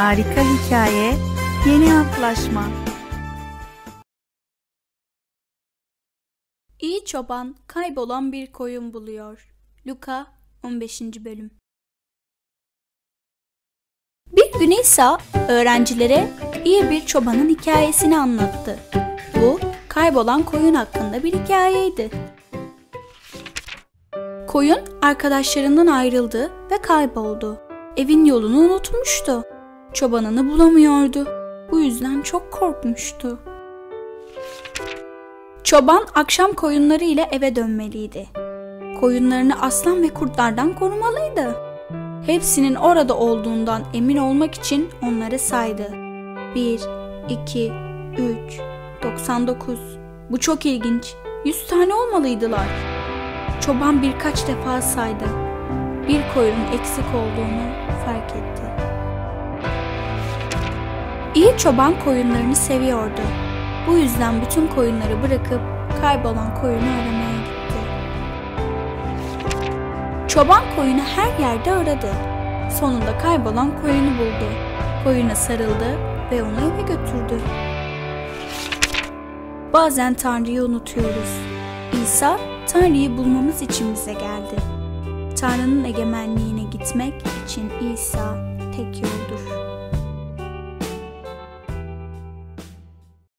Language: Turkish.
Harika hikaye, yeni antlaşma. İyi çoban kaybolan bir koyun buluyor. Luka 15. bölüm. Bir gün İsa öğrencilere iyi bir çobanın hikayesini anlattı. Bu kaybolan koyun hakkında bir hikayeydi. Koyun arkadaşlarından ayrıldı ve kayboldu. Evin yolunu unutmuştu. Çobanını bulamıyordu. Bu yüzden çok korkmuştu. Çoban akşam koyunları ile eve dönmeliydi. Koyunlarını aslan ve kurtlardan korumalıydı. Hepsinin orada olduğundan emin olmak için onları saydı. 1, 2, 3, 99. Bu çok ilginç. 100 tane olmalıydılar. Çoban birkaç defa saydı. Bir koyunun eksik olduğunu fark etti. İyi çoban koyunlarını seviyordu. Bu yüzden bütün koyunları bırakıp kaybolan koyunu aramaya gitti. Çoban koyunu her yerde aradı. Sonunda kaybolan koyunu buldu. Koyuna sarıldı ve onu eve götürdü. Bazen Tanrı'yı unutuyoruz. İsa, Tanrı'yı bulmamız için bize geldi. Tanrı'nın egemenliğine gitmek için İsa tek yol.